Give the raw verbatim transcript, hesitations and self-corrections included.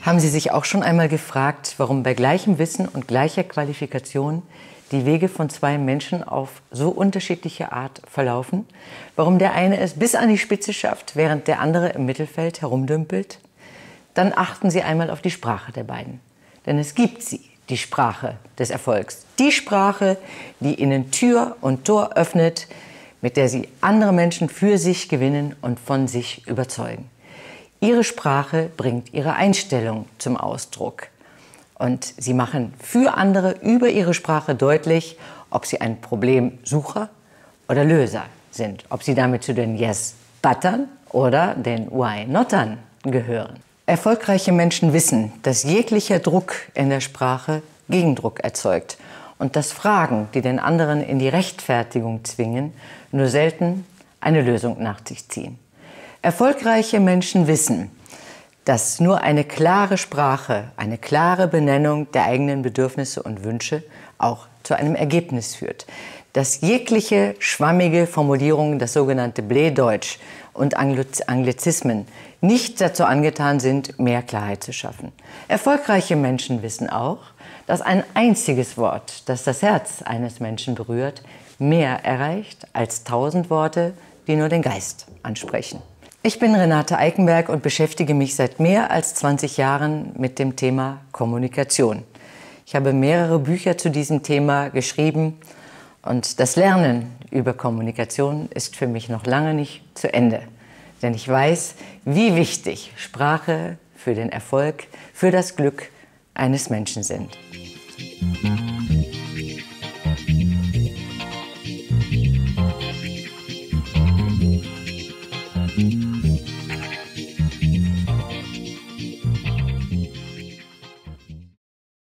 Haben Sie sich auch schon einmal gefragt, warum bei gleichem Wissen und gleicher Qualifikation die Wege von zwei Menschen auf so unterschiedliche Art verlaufen? Warum der eine es bis an die Spitze schafft, während der andere im Mittelfeld herumdümpelt? Dann achten Sie einmal auf die Sprache der beiden. Denn es gibt sie, die Sprache des Erfolgs. Die Sprache, die ihnen Tür und Tor öffnet, mit der sie andere Menschen für sich gewinnen und von sich überzeugen. Ihre Sprache bringt ihre Einstellung zum Ausdruck. Und sie machen für andere über ihre Sprache deutlich, ob sie ein Problemsucher oder Löser sind. Ob sie damit zu den Yes-Buttern oder den Why-Notern gehören. Erfolgreiche Menschen wissen, dass jeglicher Druck in der Sprache Gegendruck erzeugt und dass Fragen, die den anderen in die Rechtfertigung zwingen, nur selten eine Lösung nach sich ziehen. Erfolgreiche Menschen wissen, dass nur eine klare Sprache, eine klare Benennung der eigenen Bedürfnisse und Wünsche auch zu einem Ergebnis führt. Dass jegliche schwammige Formulierungen, das sogenannte Blähdeutsch und Anglizismen, nicht dazu angetan sind, mehr Klarheit zu schaffen. Erfolgreiche Menschen wissen auch, dass ein einziges Wort, das das Herz eines Menschen berührt, mehr erreicht als tausend Worte, die nur den Geist ansprechen. Ich bin Renate Eikenberg und beschäftige mich seit mehr als zwanzig Jahren mit dem Thema Kommunikation. Ich habe mehrere Bücher zu diesem Thema geschrieben und das Lernen über Kommunikation ist für mich noch lange nicht zu Ende. Denn ich weiß, wie wichtig Sprache für den Erfolg, für das Glück eines Menschen sind.